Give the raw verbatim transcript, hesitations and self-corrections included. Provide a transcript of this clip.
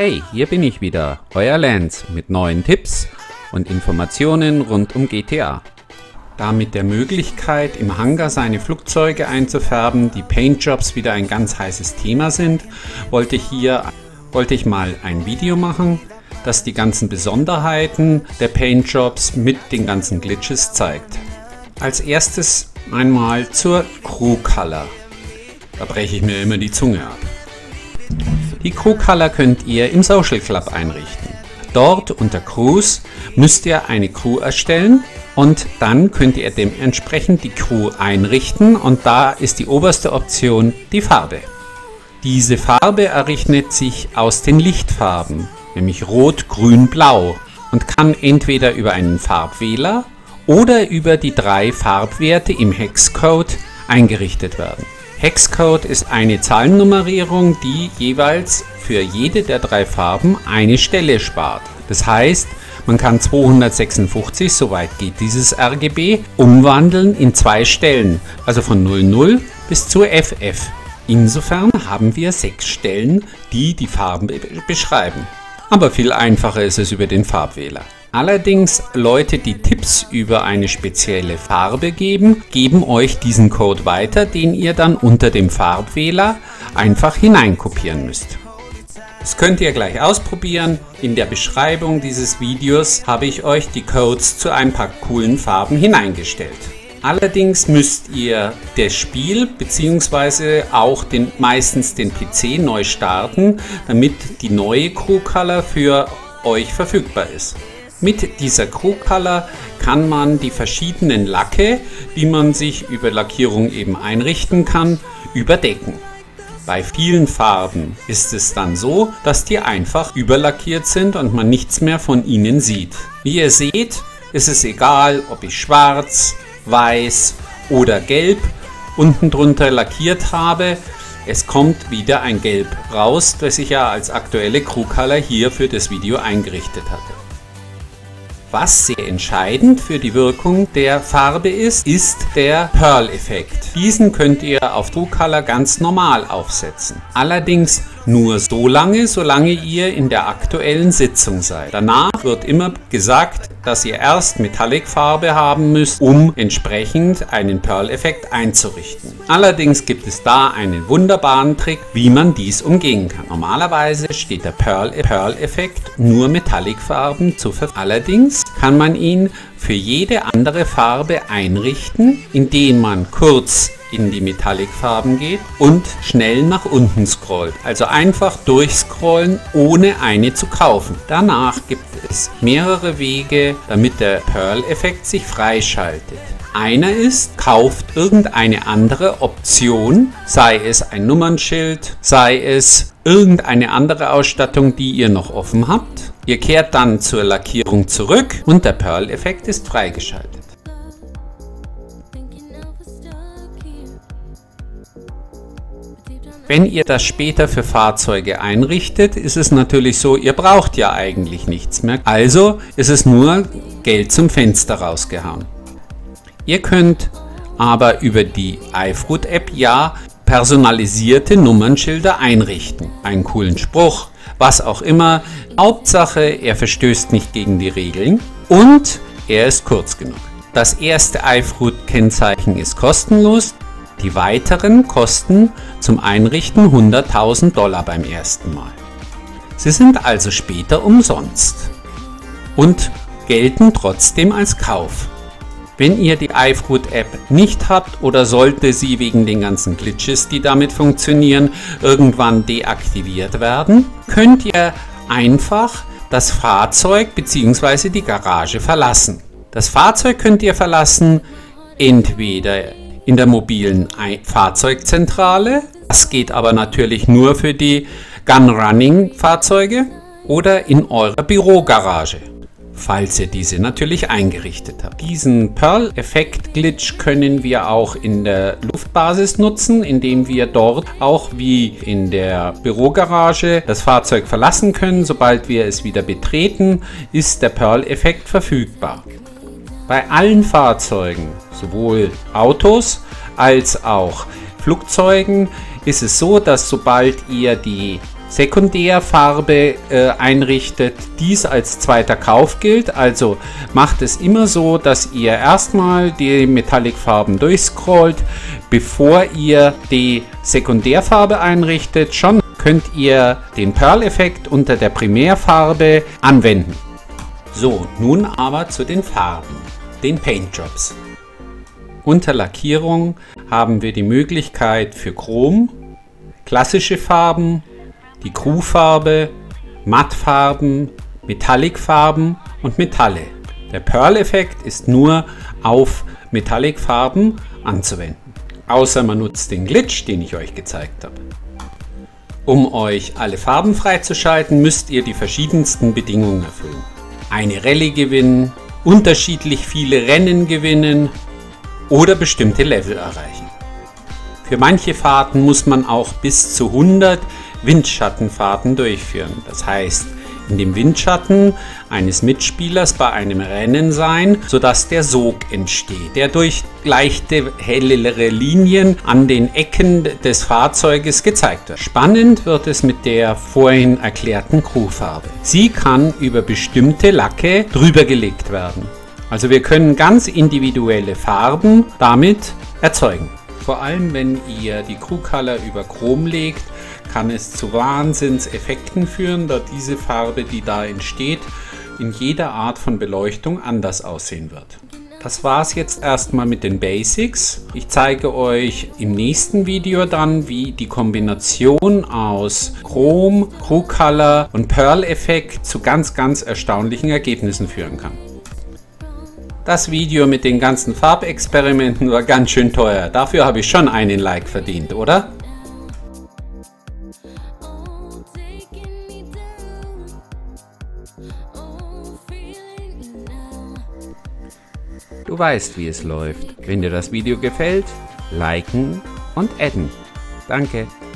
Hey, hier bin ich wieder, euer Lance mit neuen Tipps und Informationen rund um G T A. Da mit der Möglichkeit, im Hangar seine Flugzeuge einzufärben, die Paintjobs wieder ein ganz heißes Thema sind, wollte ich hier wollte ich mal ein Video machen, das die ganzen Besonderheiten der Paintjobs mit den ganzen Glitches zeigt. Als erstes einmal zur Crew Color. Da breche ich mir immer die Zunge ab. Die Crew Color könnt ihr im Social Club einrichten. Dort unter Crews müsst ihr eine Crew erstellen und dann könnt ihr dementsprechend die Crew einrichten und da ist die oberste Option die Farbe. Diese Farbe errechnet sich aus den Lichtfarben, nämlich Rot, Grün, Blau und kann entweder über einen Farbwähler oder über die drei Farbwerte im Hexcode eingerichtet werden. Hexcode ist eine Zahlennummerierung, die jeweils für jede der drei Farben eine Stelle spart. Das heißt, man kann zweihundertsechsundfünfzig, soweit geht dieses R G B, umwandeln in zwei Stellen, also von null null bis zur F F. Insofern haben wir sechs Stellen, die die Farben beschreiben. Aber viel einfacher ist es über den Farbwähler. Allerdings Leute, die Tipps über eine spezielle Farbe geben, geben euch diesen Code weiter, den ihr dann unter dem Farbwähler einfach hineinkopieren müsst. Das könnt ihr gleich ausprobieren. In der Beschreibung dieses Videos habe ich euch die Codes zu ein paar coolen Farben hineingestellt. Allerdings müsst ihr das Spiel bzw. auch den, meistens den P C neu starten, damit die neue Crew Color für euch verfügbar ist. Mit dieser Crew Color kann man die verschiedenen Lacke, die man sich über Lackierung eben einrichten kann, überdecken. Bei vielen Farben ist es dann so, dass die einfach überlackiert sind und man nichts mehr von ihnen sieht. Wie ihr seht, ist es egal, ob ich schwarz, weiß oder gelb unten drunter lackiert habe. Es kommt wieder ein Gelb raus, das ich ja als aktuelle Crew Color hier für das Video eingerichtet hatte. Was sehr entscheidend für die Wirkung der Farbe ist, ist der Pearl-Effekt. Diesen könnt ihr auf Crew Color ganz normal aufsetzen. Allerdings nur so lange, solange ihr in der aktuellen Sitzung seid. Danach wird immer gesagt, dass ihr erst Metallic-Farbe haben müsst, um entsprechend einen Pearl-Effekt einzurichten. Allerdings gibt es da einen wunderbaren Trick, wie man dies umgehen kann. Normalerweise steht der Pearl-Effekt nur Metallic-Farben zur Verfügung. Allerdings kann man ihn für jede andere Farbe einrichten, indem man kurz in die Metallic-Farben geht und schnell nach unten scrollt. Also einfach durchscrollen, ohne eine zu kaufen. Danach gibt es mehrere Wege, damit der Pearl-Effekt sich freischaltet. Einer ist, kauft irgendeine andere Option, sei es ein Nummernschild, sei es irgendeine andere Ausstattung, die ihr noch offen habt. Ihr kehrt dann zur Lackierung zurück und der Pearl-Effekt ist freigeschaltet. Wenn ihr das später für Fahrzeuge einrichtet, ist es natürlich so, ihr braucht ja eigentlich nichts mehr. Also ist es nur Geld zum Fenster rausgehauen. Ihr könnt aber über die iFruit-App ja personalisierte Nummernschilder einrichten. Einen coolen Spruch, was auch immer. Hauptsache, er verstößt nicht gegen die Regeln und er ist kurz genug. Das erste iFruit-Kennzeichen ist kostenlos. Die weiteren kosten zum Einrichten hunderttausend Dollar beim ersten Mal. Sie sind also später umsonst und gelten trotzdem als Kauf. Wenn ihr die iFruit-App nicht habt oder sollte sie wegen den ganzen Glitches, die damit funktionieren, irgendwann deaktiviert werden, könnt ihr einfach das Fahrzeug bzw. die Garage verlassen. Das Fahrzeug könnt ihr verlassen, entweder in der mobilen Fahrzeugzentrale, das geht aber natürlich nur für die Gun-Running-Fahrzeuge, oder in eurer Bürogarage, falls ihr diese natürlich eingerichtet habt. Diesen Pearl-Effekt-Glitch können wir auch in der Luftbasis nutzen, indem wir dort auch wie in der Bürogarage das Fahrzeug verlassen können. Sobald wir es wieder betreten, ist der Pearl-Effekt verfügbar. Bei allen Fahrzeugen, sowohl Autos als auch Flugzeugen, ist es so, dass sobald ihr die Sekundärfarbe äh, einrichtet, dies als zweiter Kauf gilt. Also macht es immer so, dass ihr erstmal die Metallic-Farben durchscrollt, bevor ihr die Sekundärfarbe einrichtet. Schon könnt ihr den Pearl-Effekt unter der Primärfarbe anwenden. So, nun aber zu den Farben, den Paint Jobs. Unter Lackierung haben wir die Möglichkeit für Chrom, klassische Farben, die Crew-Farbe, Mattfarben, Metallic-Farben und Metalle. Der Pearl-Effekt ist nur auf Metallic-Farben anzuwenden. Außer man nutzt den Glitch, den ich euch gezeigt habe. Um euch alle Farben freizuschalten, müsst ihr die verschiedensten Bedingungen erfüllen. Eine Rallye gewinnen, unterschiedlich viele Rennen gewinnen oder bestimmte Level erreichen. Für manche Fahrten muss man auch bis zu hundert Windschattenfahrten durchführen. Das heißt, in dem Windschatten eines Mitspielers bei einem Rennen sein, sodass der Sog entsteht, der durch leichte, hellere Linien an den Ecken des Fahrzeuges gezeigt wird. Spannend wird es mit der vorhin erklärten Crewfarbe. Sie kann über bestimmte Lacke drüber gelegt werden. Also wir können ganz individuelle Farben damit erzeugen. Vor allem, wenn ihr die Crew Color über Chrom legt, kann es zu Wahnsinnseffekten führen, da diese Farbe, die da entsteht, in jeder Art von Beleuchtung anders aussehen wird. Das war es jetzt erstmal mit den Basics. Ich zeige euch im nächsten Video dann, wie die Kombination aus Chrom, Crew Color und Pearl-Effekt zu ganz, ganz erstaunlichen Ergebnissen führen kann. Das Video mit den ganzen Farbexperimenten war ganz schön teuer. Dafür habe ich schon einen Like verdient, oder? Du weißt, wie es läuft. Wenn dir das Video gefällt, liken und adden. Danke.